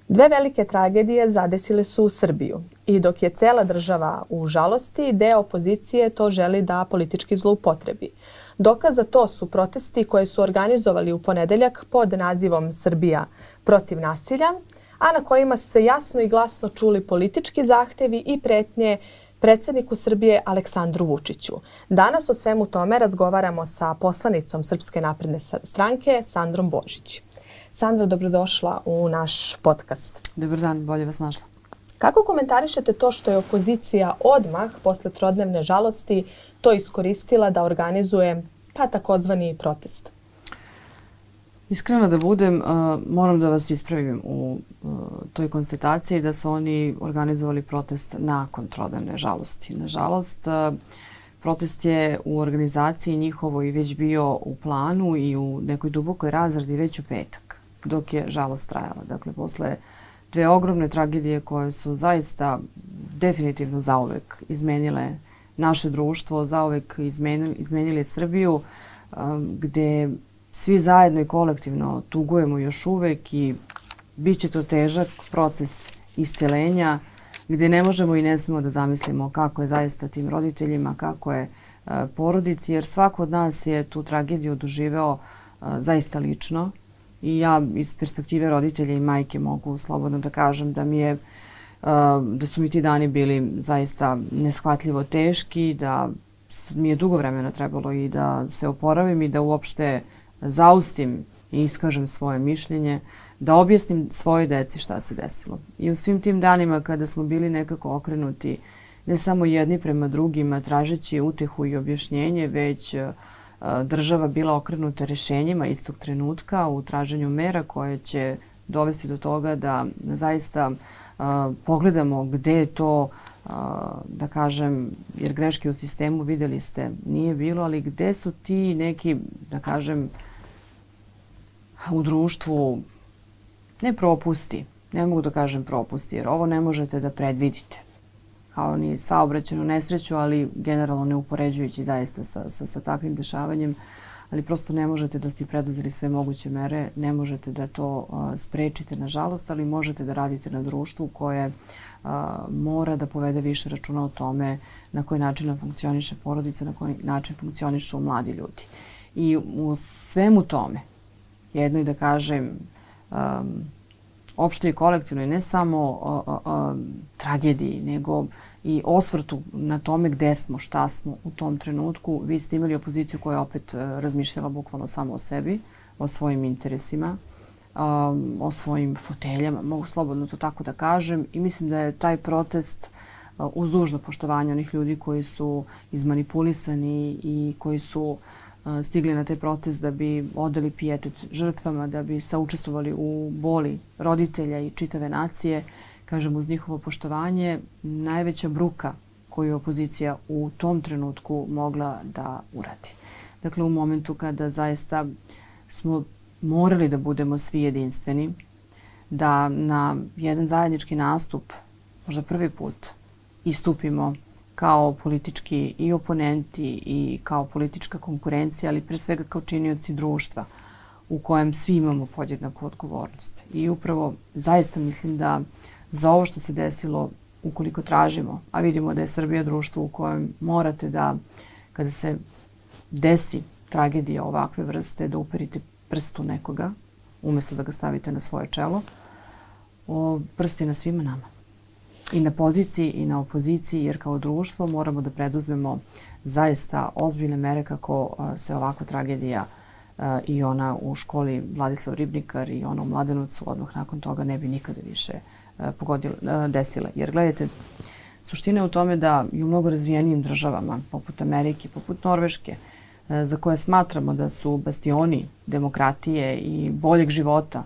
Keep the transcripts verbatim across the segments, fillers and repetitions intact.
Dve velike tragedije zadesile su Srbiju i dok je cela država u žalosti, deo opozicije to želi da politički zloupotrebi. Dokaz za to su protesti koje su organizovali u ponedeljak pod nazivom Srbija protiv nasilja, a na kojima su se jasno i glasno čuli politički zahtevi i pretnje predsjedniku Srbije Aleksandru Vučiću. Danas o svemu tome razgovaramo sa poslanicom Srpske napredne stranke Sandrom Božić. Sandra, dobrodošla u naš podcast. Dobar dan, bolje vas našla. Kako komentarišete to što je opozicija odmah posle trodnevne žalosti to iskoristila da organizuje pa takozvani protest? Iskreno da budem, moram da vas ispravim u toj konstataciji da su oni organizovali protest nakon trodnevne žalosti. Nažalost, protest je u organizaciji njihovoj već bio u planu i u nekoj dubokoj razradi već u petak, dok je žalost trajala. Dakle, posle dve ogromne tragedije koje su zaista definitivno zauvek izmenile naše društvo, zauvek izmenili, izmenili Srbiju, gde svi zajedno i kolektivno tugujemo još uvek i bit će to težak proces isceljenja gdje ne možemo i ne smemo da zamislimo kako je zaista tim roditeljima, kako je porodici, jer svako od nas je tu tragediju doživeo zaista lično. I ja iz perspektive roditelja i majke mogu slobodno da kažem da mi je da su mi ti dani bili zaista neshvatljivo teški, da mi je dugo vremena trebalo i da se oporavim i da uopšte zaustim i iskažem svoje mišljenje, da objasnim svojoj deci šta se desilo. I u svim tim danima kada smo bili nekako okrenuti ne samo jedni prema drugima tražeći utehu i objašnjenje, već država bila okrenuta rešenjima istog trenutka u traženju mera koje će dovesti do toga da zaista pogledamo gde je to, da kažem, jer greške u sistemu videli ste nije bilo, ali gde su ti neki, da kažem, u društvu ne propusti, ne mogu da kažem propusti, jer ovo ne možete da predvidite. Kao ni saobraćajnu nesreću, ali generalno ne upoređujući zaista sa, sa, sa takvim dešavanjem, ali prosto ne možete da ste preduzeli sve moguće mere, ne možete da to uh, sprečite, nažalost, ali možete da radite na društvu koje uh, mora da povede više računa o tome na koji način funkcioniše porodica, na koji način funkcionišu mladi ljudi. I u svemu tome, jedno i da kažem, um, opšte i kolektivno i ne samo o, o, o tragediji, nego i osvrtu na tome gde smo, šta smo u tom trenutku. Vi ste imali opoziciju koja je opet razmišljala bukvalno samo o sebi, o svojim interesima, um, o svojim foteljama, mogu slobodno to tako da kažem. I mislim da je taj protest uh, uz dužno poštovanje onih ljudi koji su izmanipulisani i koji su stigli na taj protest da bi odali pijetet žrtvama, da bi saučestvovali u boli roditelja i čitave nacije. Kažem, uz njihovo poštovanje, najveća bruka koju je opozicija u tom trenutku mogla da uradi. Dakle, u momentu kada zaista smo morali da budemo svi jedinstveni, da na jedan zajednički nastup, možda prvi put, istupimo kao politički i oponenti i kao politička konkurencija, ali pre svega kao činioci društva u kojem svi imamo podjednaku odgovornost. I upravo zaista mislim da za ovo što se desilo, ukoliko tražimo, a vidimo da je Srbija društvo u kojem morate da, kada se desi tragedija ovakve vrste, da uperite prst u nekoga, umjesto da ga stavite na svoje čelo, prst je na svima nama. I na poziciji i na opoziciji, jer kao društvo moramo da preduzmemo zaista ozbiljne mere kako se ovakva tragedija i ona u školi Vladislav Ribnikar i ona u Mladenovcu odmah nakon toga ne bi nikada više pogodila, desila. Jer gledajte, suština je u tome da i u mnogo razvijenijim državama, poput Amerike, poput Norveške, za koje smatramo da su bastioni demokratije i boljeg života,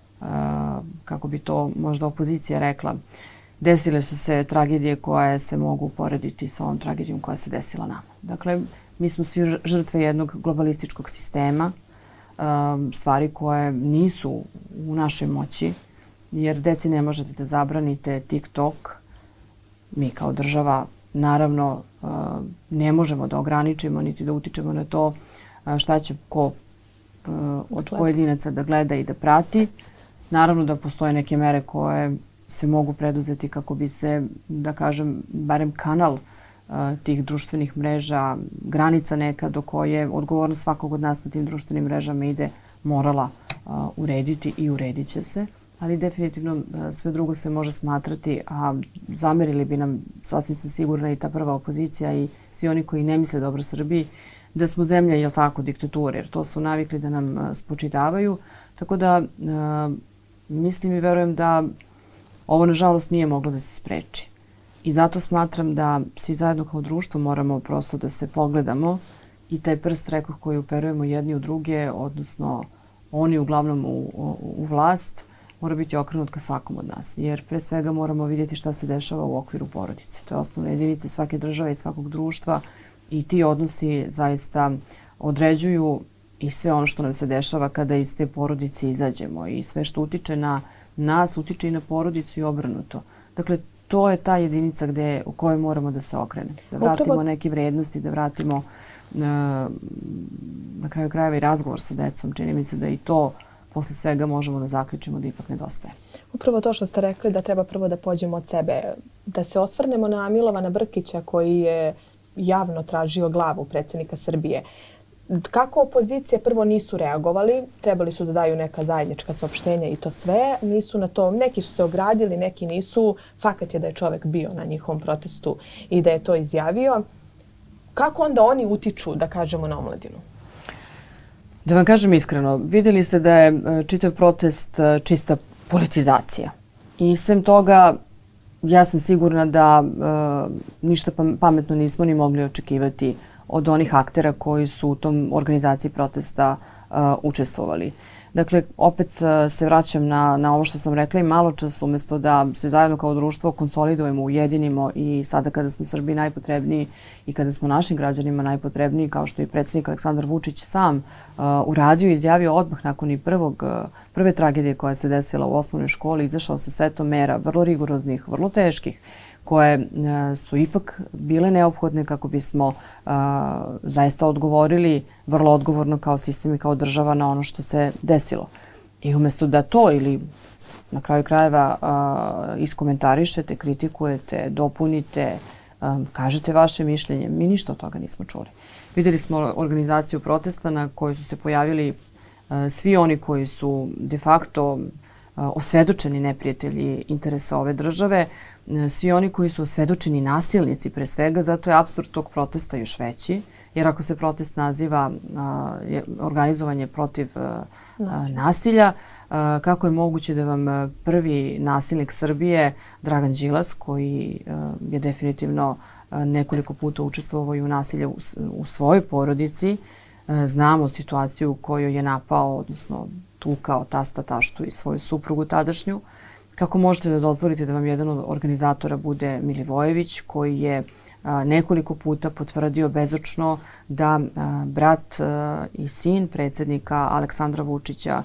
kako bi to možda opozicija rekla, desile su se tragedije koje se mogu uporediti sa ovom tragedijom koja se desila nama. Dakle, mi smo svi žrtve jednog globalističkog sistema, stvari koje nisu u našoj moći, jer deci ne možete da zabranite TikTok. Mi kao država, naravno, ne možemo da ograničimo niti da utičemo na to šta će ko od pojedinaca da gleda i da prati. Naravno da postoje neke mere koje se mogu preduzeti kako bi se, da kažem, barem kanal tih društvenih mreža, granica neka do koje odgovornost svakog od nas na tim društvenim mrežama ide, morala urediti i uredit će se. Ali definitivno sve drugo se može smatrati, a zamerili bi nam, sasvim sam sigurna, i ta prva opozicija i svi oni koji ne misle dobro Srbiji, da smo zemlja, jel tako, diktature, jer to su navikli da nam spočitavaju. Tako da mislim i verujem da ovo, nažalost, nije moglo da se spreči. I zato smatram da svi zajedno kao društvo moramo prosto da se pogledamo i taj prst, rekoh, koji uperujemo jedni u druge, odnosno oni uglavnom u, u, u vlast, mora biti okrenut ka svakom od nas. Jer pre svega moramo vidjeti šta se dešava u okviru porodice. To je osnovna jedinica svake države i svakog društva i ti odnosi zaista određuju i sve ono što nam se dešava kada iz te porodice izađemo i sve što utiče na nas, utiče i na porodicu i obrnuto. Dakle, to je ta jedinica gde, u kojoj moramo da se okrenemo. Da vratimo Upravo... neke vrednosti, da vratimo na, na kraju krajeva i razgovor sa decom. Čini mi se da i to posle svega možemo da zaključimo da ipak nedostaje. Upravo to što ste rekli, da treba prvo da pođemo od sebe. Da se osvrnemo na Milovana Brkića koji je javno tražio glavu predsjednika Srbije. Kako opozicije prvo nisu reagovali, trebali su da daju neka zajednička saopštenja i to sve, nisu na to, neki su se ogradili, neki nisu, fakat je da je čovjek bio na njihovom protestu i da je to izjavio. Kako onda oni utiču, da kažemo, na omladinu? Da vam kažem iskreno, vidjeli ste da je čitav protest čista politizacija. I sem toga, ja sam sigurna da e, ništa pametno nismo ni mogli očekivati od onih aktera koji su u tom organizaciji protesta uh, učestvovali. Dakle, opet uh, se vraćam na, na ovo što sam rekla i malo čas, umjesto da se zajedno kao društvo konsolidujemo, ujedinimo i sada kada smo Srbiji najpotrebniji i kada smo našim građanima najpotrebniji, kao što je predsjednik Aleksandar Vučić sam uh, uradio i izjavio odmah nakon i prvog, uh, prve tragedije koja se desila u osnovnoj školi, izašao sa setom mera vrlo rigoroznih, vrlo teških, koje su ipak bile neophodne kako bismo uh, zaista odgovorili vrlo odgovorno kao sistem i kao država na ono što se desilo. I umjesto da to ili na kraju krajeva uh, iskomentarišete, kritikujete, dopunite, um, kažete vaše mišljenje, mi ništa od toga nismo čuli. Vidjeli smo organizaciju protesta na kojoj su se pojavili uh, svi oni koji su de facto osvedočeni neprijatelji interesa ove države, svi oni koji su osvedočeni nasilnici pre svega, zato je apsurd tog protesta još veći, jer ako se protest naziva organizovanje protiv nasilja, nasilja kako je moguće da vam prvi nasilnik Srbije, Dragan Đilas, koji je definitivno nekoliko puta učestvovao i u nasilju u svojoj porodici, znamo situaciju u kojoj je napao, odnosno tukao tasta, taštu i svoju suprugu tadašnju. Kako možete da dozvolite da vam jedan od organizatora bude Milivojević, koji je a, nekoliko puta potvrdio bezočno da a, brat a, i sin predsjednika Aleksandra Vučića,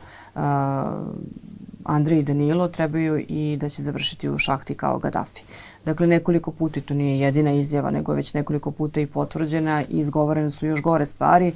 a, Andrej i Danilo, trebaju i da će završiti u šahti kao Gaddafi. Dakle, nekoliko puta, i to nije jedina izjava, nego je već nekoliko puta i potvrđena i izgovorene su još gore stvari.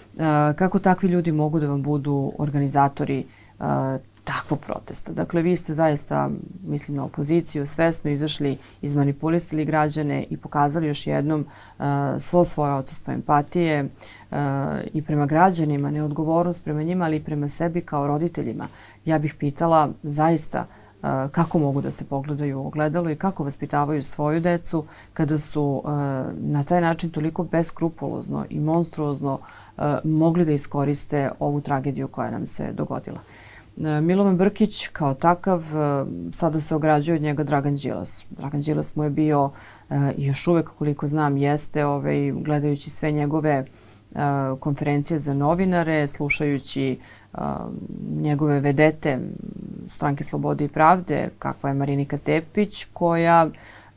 Kako takvi ljudi mogu da vam budu organizatori uh, takvog protesta? Dakle, vi ste zaista, mislim na opoziciju, svesno izašli, izmanipulisali građane i pokazali još jednom uh, svo svoje odsustvo empatije uh, i prema građanima, neodgovornost prema njima, ali i prema sebi kao roditeljima. Ja bih pitala zaista uh, kako mogu da se pogledaju u ogledalo i kako vaspitavaju svoju decu kada su uh, na taj način toliko beskrupulozno i monstruozno mogli da iskoriste ovu tragediju koja nam se dogodila. Milovan Brkić kao takav sada se ograđuje od njega Dragan Đilas. Dragan Đilas mu je bio i još uvek, koliko znam, jeste ovaj, gledajući sve njegove konferencije za novinare, slušajući njegove vedete Stranke slobode i pravde, kakva je Marinika Tepić, koja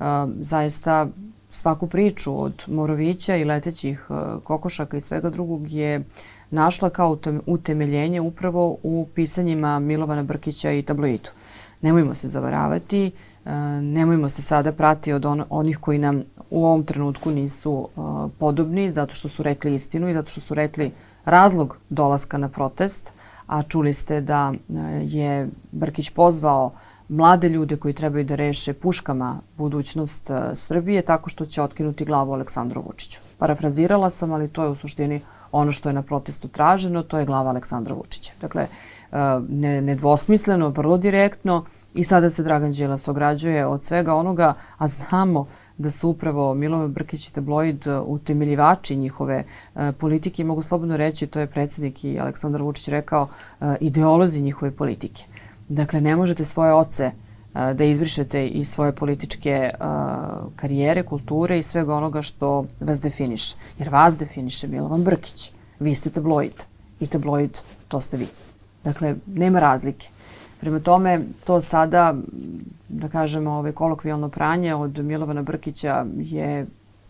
zaista svaku priču od Morovića i letećih kokošaka i svega drugog je našla kao utemeljenje upravo u pisanjima Milovana Brkića i tabloidu. Nemojmo se zavaravati, nemojmo se sada prati od onih koji nam u ovom trenutku nisu podobni zato što su rekli istinu i zato što su rekli razlog dolaska na protest, a čuli ste da je Brkić pozvao mlade ljude koji trebaju da reše puškama budućnost Srbije tako što će otkinuti glavu Aleksandru Vučiću. Parafrazirala sam, ali to je u suštini ono što je na protestu traženo, to je glava Aleksandra Vučića. Dakle, nedvosmisleno, vrlo direktno i sada se Dragan Đilas ograđuje od svega onoga, a znamo da su upravo Milovan Brkić i tabloid utemeljivači njihove politike i mogu slobodno reći, to je predsjednik i Aleksandar Vučić rekao, ideolozi njihove politike. Dakle, ne možete svoje oce da izbrišete iz svoje političke karijere, kulture i svega onoga što vas definiše. Jer vas definiše Milovan Brkić. Vi ste tabloid i tabloid to ste vi. Dakle, nema razlike. Prema tome, to sada, da kažemo, ovaj kolokvijalno pranje od Milovana Brkića je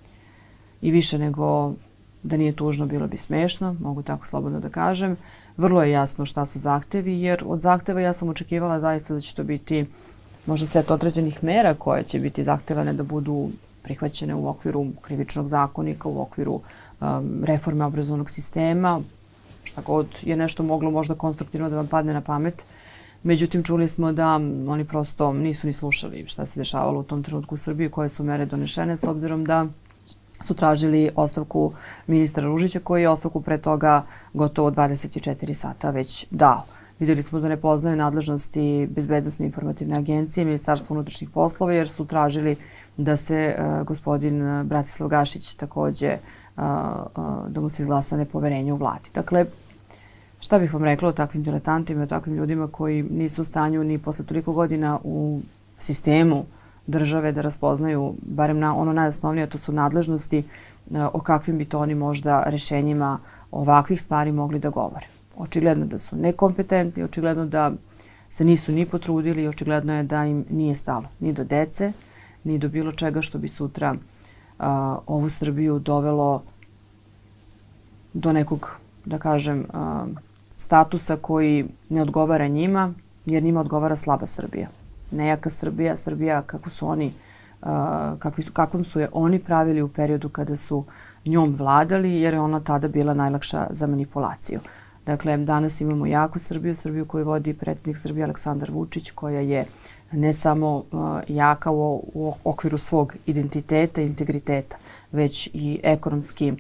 i više nego da nije tužno, bilo bi smešno, mogu tako slobodno da kažem. Vrlo je jasno šta su zahtevi, jer od zahteva ja sam očekivala zaista da će to biti možda set određenih mera koje će biti zahtevane da budu prihvaćene u okviru krivičnog zakonika, u okviru um, reforme obrazovnog sistema, šta god je nešto moglo možda konstruktivno da vam padne na pamet. Međutim, čuli smo da oni prosto nisu ni slušali šta se dešavalo u tom trenutku u Srbiji, koje su mere donešene, s obzirom da su tražili ostavku ministra Ružića, koji je ostavku pre toga gotovo dvadeset četiri sata već dao. Vidjeli smo da ne poznaju nadležnosti Bezbednosne informativne agencije, Ministarstva unutrašnjih poslova, jer su tražili da se uh, gospodin Bratislav Gašić takođe, uh, uh, da mu se izglasa nepoverenje u vladi. Dakle, šta bih vam rekla o takvim diletantima, o takvim ljudima koji nisu u stanju ni posle toliko godina u sistemu države da raspoznaju, barem na ono najosnovnije, to su nadležnosti, o kakvim bi to oni možda rešenjima ovakvih stvari mogli da govore. Očigledno da su nekompetentni, očigledno da se nisu ni potrudili i očigledno je da im nije stalo ni do dece, ni do bilo čega što bi sutra a, ovu Srbiju dovelo do nekog, da kažem, a, statusa koji ne odgovara njima, jer njima odgovara slaba Srbija. Nejaka Srbija, Srbija kako su oni, kakvi su, kakvom su je oni pravili u periodu kada su njom vladali, jer je ona tada bila najlakša za manipulaciju. Dakle, danas imamo jaku Srbiju, Srbiju koju vodi predsjednik Srbije Aleksandar Vučić, koja je ne samo jaka u, u okviru svog identiteta i integriteta, već i ekonomski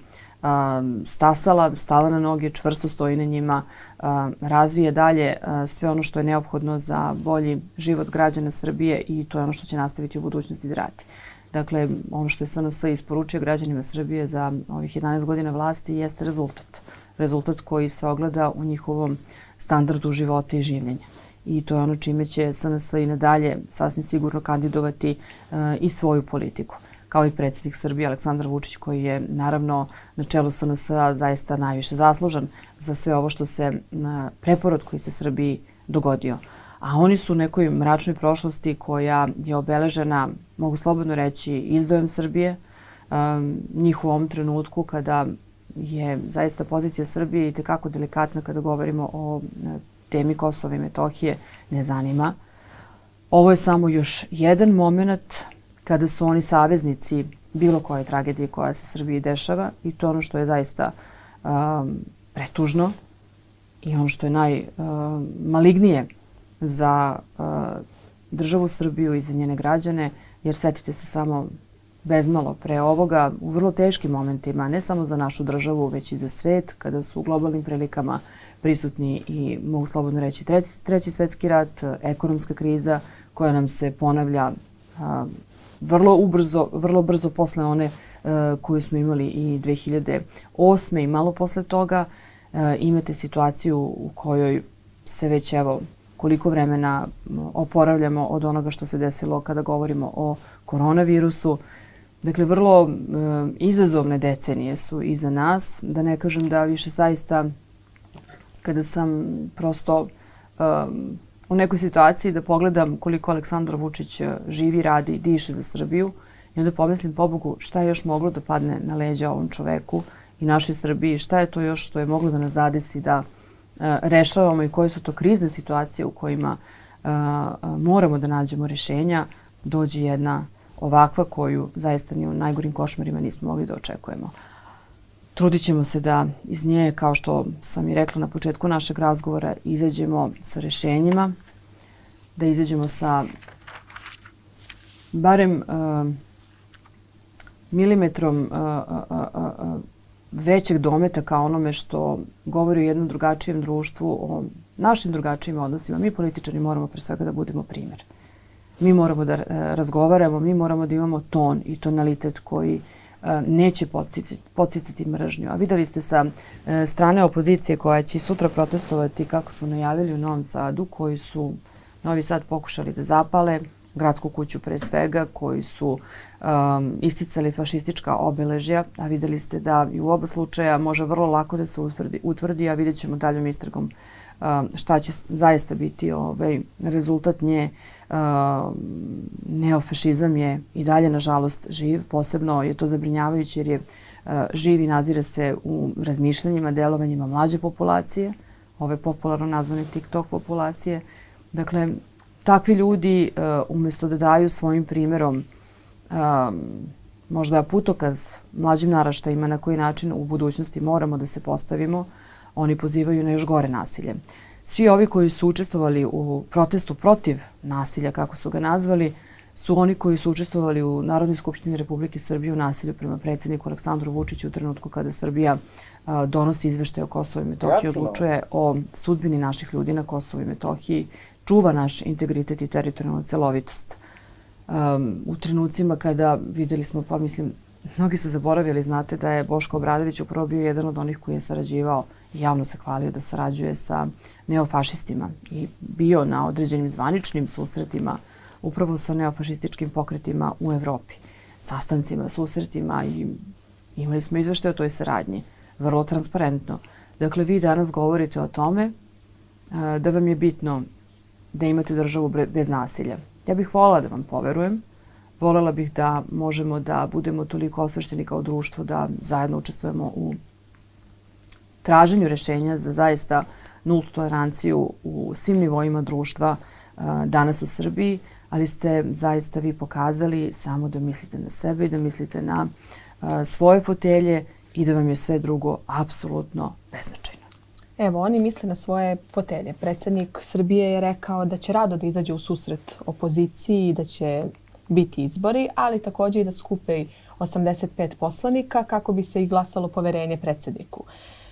stasala, stala na noge, čvrsto stoji na njima, razvije dalje sve ono što je neophodno za bolji život građana Srbije i to je ono što će nastaviti u budućnosti da radi. Dakle, ono što je S N S isporučio građanima Srbije za ovih jedanaest godina vlasti jeste rezultat. Rezultat koji se ogleda u njihovom standardu života i življenja. I to je ono čime će S N S i nadalje sasvim sigurno kandidovati i svoju politiku. Kao i predsjednik Srbije Aleksandar Vučić, koji je naravno na čelu S N S-a zaista najviše zaslužan za sve ovo što se, preporod koji se Srbiji dogodio. A oni su u nekoj mračnoj prošlosti koja je obeležena, mogu slobodno reći, izdojom Srbije. Njih u ovom trenutku kada je zaista pozicija Srbije i tekako delikatna kada govorimo o temi Kosova i Metohije, ne zanima. Ovo je samo još jedan moment kada su oni saveznici bilo koje tragedije koja se Srbiji dešava i to je ono što je zaista um, pretužno i ono što je najmalignije um, za uh, državu Srbiju i za njene građane, jer setite se samo bezmalo pre ovoga u vrlo teškim momentima, ne samo za našu državu, već i za svet, kada su u globalnim prilikama prisutni i, mogu slobodno reći, treći, treći svetski rat, ekonomska kriza koja nam se ponavlja uh, vrlo ubrzo, vrlo brzo posle one uh, koju smo imali i dve hiljade osme i malo posle toga. Uh, imate situaciju u kojoj se već evo koliko vremena oporavljamo od onoga što se desilo kada govorimo o koronavirusu. Dakle, vrlo uh, izazovne decenije su iza nas. Da ne kažem da više zaista kada sam prosto um, u nekoj situaciji da pogledam koliko Aleksandar Vučić živi, radi i diše za Srbiju i onda pomislim, pobogu, šta je još moglo da padne na leđa ovom čoveku i našoj Srbiji, šta je to još što je moglo da nas zadesi da uh, rešavamo i koje su to krizne situacije u kojima uh, moramo da nađemo rešenja, dođe jedna ovakva koju zaista ni u najgorim košmarima nismo mogli da očekujemo. Trudit ćemo se da iz nje, kao što sam i rekla na početku našeg razgovora, izađemo sa rešenjima, da izađemo sa barem uh, milimetrom uh, uh, uh, većeg dometa ka onome što govori o jednom drugačijem društvu, o našim drugačijim odnosima. Mi političari moramo pre svega da budemo primjer. Mi moramo da uh, razgovaramo, mi moramo da imamo ton i tonalitet koji neće podsticati mržnju. A videli ste sa strane opozicije koja će sutra protestovati, kako su najavili u Novom Sadu, koji su Novi Sad pokušali da zapale, gradsku kuću pre svega, koji su um, isticali fašistička obeležja, a videli ste da i u oba slučaja može vrlo lako da se utvrdi, utvrdi a vidjet ćemo daljom istragom um, šta će zaista biti ovaj, rezultat nje. Uh, neofašizam je i dalje, nažalost, živ. Posebno je to zabrinjavajuće jer je uh, živ i nazire se u razmišljanjima, delovanjima mlađe populacije, ove popularno nazvane TikTok populacije. Dakle, takvi ljudi uh, umjesto da daju svojim primjerom um, možda putokaz mlađim naraštajima na koji način u budućnosti moramo da se postavimo, oni pozivaju na još gore nasilje. Svi ovi koji su učestvovali u protestu protiv nasilja, kako su ga nazvali, su oni koji su učestvovali u Narodnoj skupštini Republike Srbije u nasilju prema predsjedniku Aleksandru Vučiću u trenutku kada Srbija a, donosi izveštaj o Kosovu i Metohiji, odlučuje o sudbini naših ljudi na Kosovu i Metohiji, čuva naš integritet i teritorijalnu celovitost. Um, u trenucima kada videli smo, pa mislim, mnogi su zaboravili, znate da je Boško Obradović upravo bio jedan od onih koji je sarađivao i javno se hvalio da sarađuje sa neofašistima i bio na određenim zvaničnim susretima upravo sa neofašističkim pokretima u Evropi. Sastancima, susretima i imali smo izveštaj o toj saradnji. Vrlo transparentno. Dakle, vi danas govorite o tome da vam je bitno da imate državu bez nasilja. Ja bih voljela da vam poverujem. Voljela bih da možemo da budemo toliko osvešćeni kao društvo da zajedno učestvujemo u traženju rešenja za zaista nultu toleranciju u svim nivoima društva danas u Srbiji, ali ste zaista vi pokazali samo da mislite na sebe i da mislite na svoje fotelje i da vam je sve drugo apsolutno beznačajno. Evo, oni misle na svoje fotelje. Predsjednik Srbije je rekao da će rado da izađe u susret opoziciji i da će biti izbori, ali također i da skupe osamdeset pet poslanika kako bi se i glasalo poverenje predsjedniku.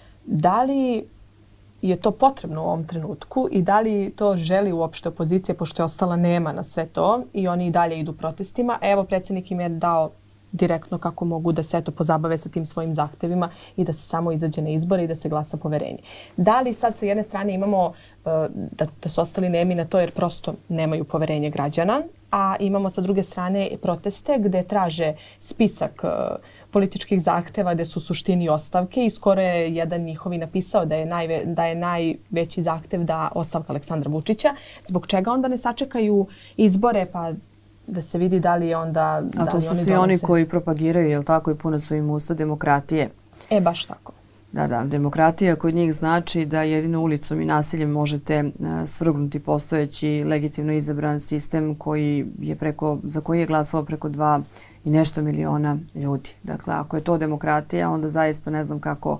Da li je to potrebno u ovom trenutku i da li to želi uopšte opozicija, pošto je ostala nema na sve to i oni i dalje idu protestima? Evo, predsjednik im je dao direktno kako mogu da se eto pozabave sa tim svojim zahtevima i da se samo izađe na izbore i da se glasa poverenje. Da li sad sa jedne strane imamo da, da su ostali nemi na to jer prosto nemaju poverenje građana, a imamo sa druge strane proteste gde traže spisak političkih zahteva gde su u suštini ostavke i skoro je jedan njihovi napisao da je, najve, da je najveći zahtev da ostavka Aleksandra Vučića. Zbog čega onda ne sačekaju izbore pa da se vidi da li je onda... A to su svi oni koji propagiraju, jel tako, i pune su im usta demokratije. E, baš tako. Da, da. Demokratija kod njih znači da jedino ulicom i nasiljem možete svrgnuti postojeći legitimno izabran sistem koji je preko, za koji je glasalo preko dva i nešto miliona ljudi. Dakle, ako je to demokratija, onda zaista ne znam kako,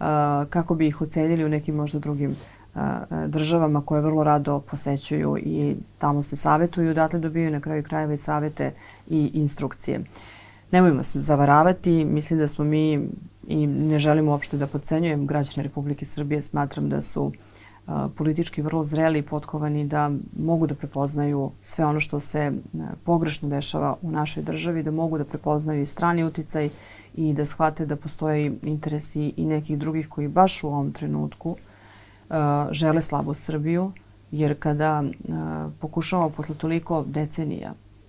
kako bi ih ocenili u nekim možda drugim državama koje vrlo rado posećuju i tamo se savjetuju, odatle dobiju na kraju krajeva i savjete i instrukcije. Nemojmo se zavaravati, mislim da smo mi i ne želimo uopšte da podcenjujem građane Republike Srbije, smatram da su politički vrlo zreli i potkovani da mogu da prepoznaju sve ono što se pogrešno dešava u našoj državi, da mogu da prepoznaju i strani uticaj i da shvate da postoje interesi i nekih drugih koji baš u ovom trenutku žele slabu Srbiju, jer kada pokušavamo posle toliko decenija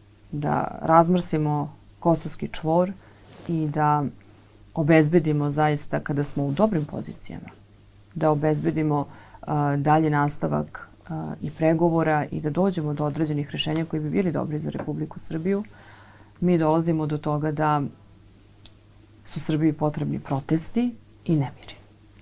da razmrsimo kosovski čvor i da obezbedimo zaista kada smo u dobrim pozicijama, da obezbedimo dalji nastavak i pregovora i da dođemo do određenih rješenja koji bi bili dobri za Republiku Srbiju, mi dolazimo do toga da su Srbiji potrebni protesti i nemiri.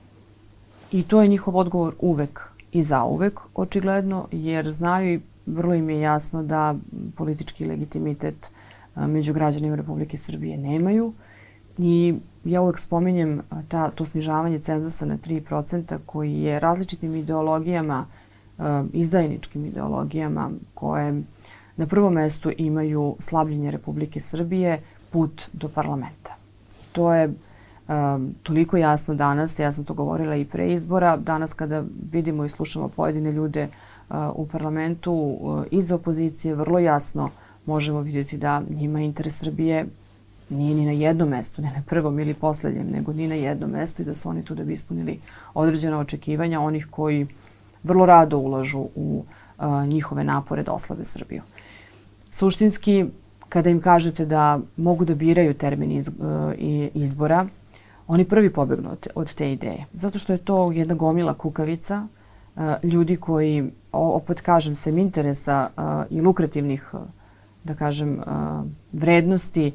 I to je njihov odgovor uvek i zauvek, očigledno, jer znaju i vrlo im je jasno da politički legitimitet među građanima Republike Srbije nemaju I ja uvek spominjem ta, to snižavanje cenzusa na tri procenta koji je različitim ideologijama, izdajničkim ideologijama koje na prvom mestu imaju slabljenje Republike Srbije put do parlamenta. To je um, toliko jasno danas, ja sam to govorila i pre izbora, danas kada vidimo i slušamo pojedine ljude uh, u parlamentu uh, iz opozicije, vrlo jasno možemo vidjeti da njima interes Srbije nije ni na jednom mestu, ne na prvom ili poslednjem, nego ni na jednom mestu i da su oni tu da bi ispunili određena očekivanja onih koji vrlo rado ulažu u uh, njihove napore da oslave Srbiju. Suštinski, kada im kažete da mogu da biraju termin iz, uh, izbora, oni prvi pobegnu od, od te ideje. Zato što je to jedna gomila kukavica, uh, ljudi koji, opet kažem, sem interesa uh, i lukrativnih, uh, da kažem, uh, vrednosti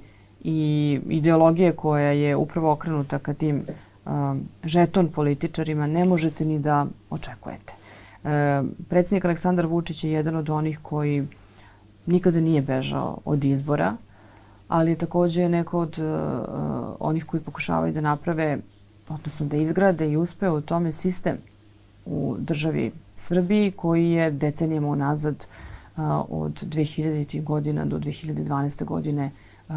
i ideologije koja je upravo okrenuta ka tim uh, žeton političarima, ne možete ni da očekujete. E, predsjednik Aleksandar Vučić je jedan od onih koji nikada nije bežao od izbora, ali je također neko od uh, onih koji pokušavaju da naprave, odnosno da izgrade i uspe u tome sistem u državi Srbiji koji je decenijama unazad uh, od dve hiljaditih godina do dve hiljade dvanaeste. godine uh,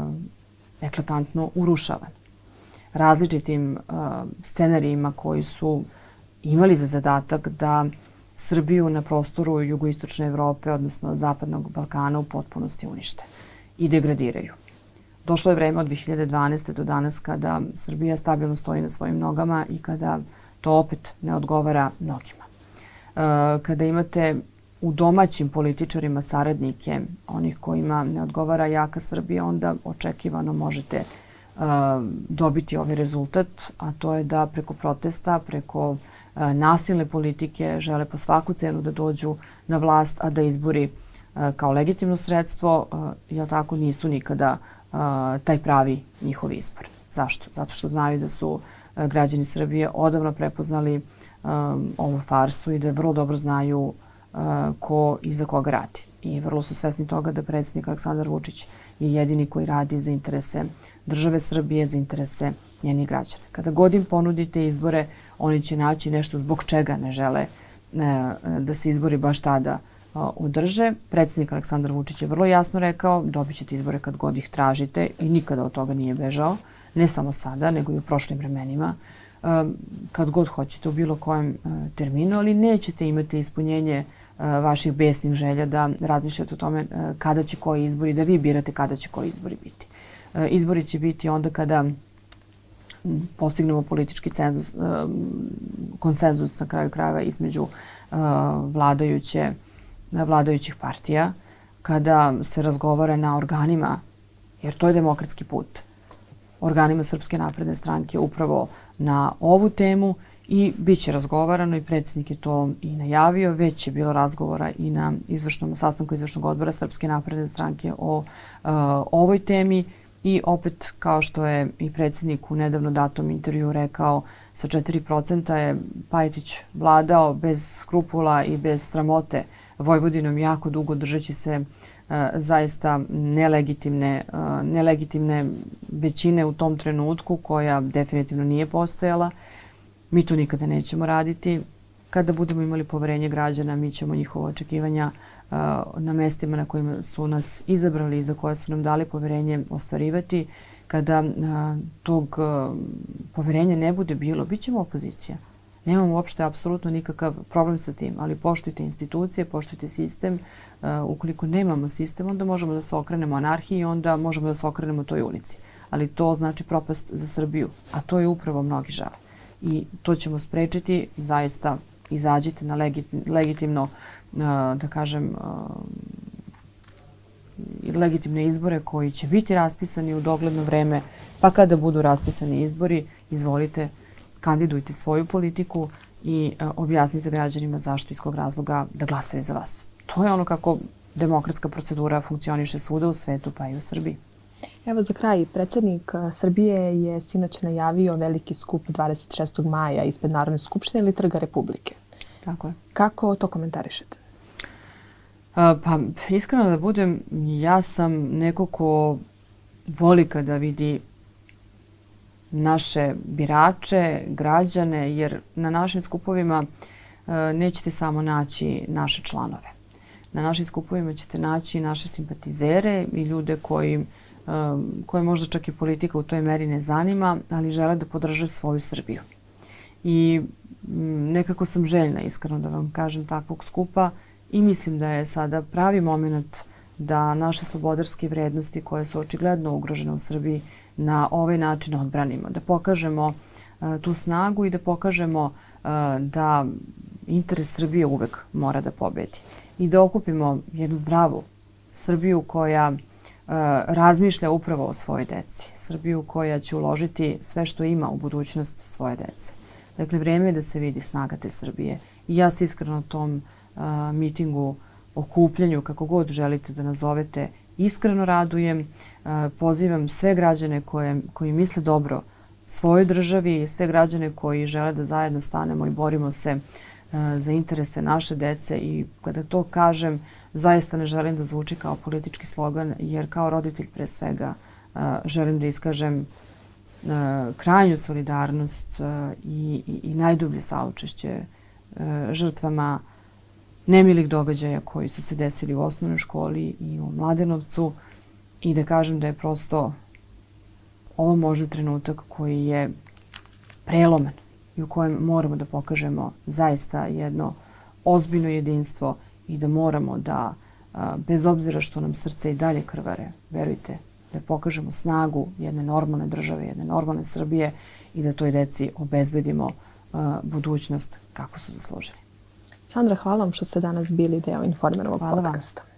eklatantno urušavan. Različitim uh, scenarijima koji su imali za zadatak da Srbiju na prostoru jugoistočne Evrope, odnosno Zapadnog Balkana, u potpunosti unište i degradiraju. Došlo je vreme od dve hiljade dvanaeste. do danas kada Srbija stabilno stoji na svojim nogama i kada to opet ne odgovara mnogima. E, kada imate u domaćim političarima saradnike, onih kojima ne odgovara jaka Srbija, onda očekivano možete e, dobiti ovaj rezultat, a to je da preko protesta, preko nasilne politike žele po svaku cenu da dođu na vlast, a da izbori kao legitimno sredstvo, jel tako, nisu nikada taj pravi njihov izbor. Zašto? Zato što znaju da su građani Srbije odavno prepoznali ovu farsu i da vrlo dobro znaju ko i za koga radi. I vrlo su svesni toga da predsjednik Aleksandar Vučić je jedini koji radi za interese države Srbije, za interese njenih građana. Kada god im ponudite izbore, oni će naći nešto zbog čega ne žele da se izbori baš tada održe. Predsjednik Aleksandar Vučić je vrlo jasno rekao, dobit ćete izbore kad god ih tražite i nikada od toga nije bežao. Ne samo sada, nego i u prošlim vremenima. Kad god hoćete u bilo kojem terminu, ali nećete imati ispunjenje vaših besnih želja da razmišljate o tome kada će koji izbori, da vi birate kada će koji izbori biti. Izbori će biti onda kada postignemo politički cenzus, konsenzus na kraju krajeva između vladajuće, vladajućih partija, kada se razgovara na organima, jer to je demokratski put, organima Srpske napredne stranke upravo na ovu temu i bit će razgovarano i predsjednik je to i najavio. Već je bilo razgovora i na izvršnom sastanku izvršnog odbora Srpske napredne stranke o uh, ovoj temi. I opet, kao što je i predsjednik u nedavno datom intervju rekao, sa četiri procenta je Pajtić vladao bez skrupula i bez sramote Vojvodinom jako dugo, držeći se uh, zaista nelegitimne, uh, nelegitimne većine u tom trenutku koja definitivno nije postojala. Mi to nikada nećemo raditi. Kada budemo imali poverenje građana, mi ćemo njihova očekivanja na mestima na kojima su nas izabrali i za koje su nam dali poverenje ostvarivati. Kada tog poverenja ne bude bilo, bit ćemo opozicija. Nemamo uopšte apsolutno nikakav problem sa tim, ali poštujte institucije, poštujte sistem. Ukoliko nemamo sistem, onda možemo da se okrenemo anarhiji i onda možemo da se okrenemo toj ulici. Ali to znači propast za Srbiju, a to je upravo mnogi žele. I to ćemo sprečiti, zaista izađite na legitimno, da kažem, legitimne izbore koji će biti raspisani u dogledno vreme, pa kada budu raspisani izbori, izvolite, kandidujte svoju politiku i objasnite građanima zašto, iz kog razloga da glasaju za vas. To je ono kako demokratska procedura funkcioniše svuda u svetu, pa i u Srbiji. Evo za kraj, predsjednik Srbije je sinoć najavio veliki skup dvadeset šestog maja ispred Narodne skupštine ili Trga Republike. Tako je. Kako to komentarišete? Pa, iskreno da budem, ja sam neko ko voli kada vidi naše birače, građane, jer na našim skupovima nećete samo naći naše članove. Na našim skupovima ćete naći naše simpatizere i ljude koji, koje možda čak i politika u toj meri ne zanima, ali žele da podrže svoju Srbiju. I nekako sam željna, iskreno da vam kažem, takvog skupa i mislim da je sada pravi moment da naše slobodarske vrednosti koje su očigledno ugrožene u Srbiji na ovaj način odbranimo. Da pokažemo tu snagu i da pokažemo da interes Srbije uvek mora da pobedi. I da okupimo jednu zdravu Srbiju koja razmišlja upravo o svojoj deci. Srbiju koja će uložiti sve što ima u budućnost svoje dece. Dakle, vrijeme je da se vidi snaga te Srbije. I ja se iskreno tom mitingu, okupljanju, kako god želite da nazovete, iskreno radujem. Pozivam sve građane koji misle dobro svojoj državi i sve građane koji žele da zajedno stanemo i borimo se za interese naše dece. I kada to kažem, zaista ne želim da zvuči kao politički slogan, jer kao roditelj pre svega želim da iskažem krajnju solidarnost i, i, i najdublje saučešće žrtvama nemilih događaja koji su se desili u osnovnoj školi i u Mladenovcu i da kažem da je prosto ovo možda trenutak koji je preloman i u kojem moramo da pokažemo zaista jedno ozbiljno jedinstvo i da moramo da, bez obzira što nam srce i dalje krvare, verujte, da pokažemo snagu jedne normalne države, jedne normalne Srbije i da toj deci obezbedimo budućnost kako su zaslužili. Sandra, hvala vam što ste danas bili deo Informerovog podcasta.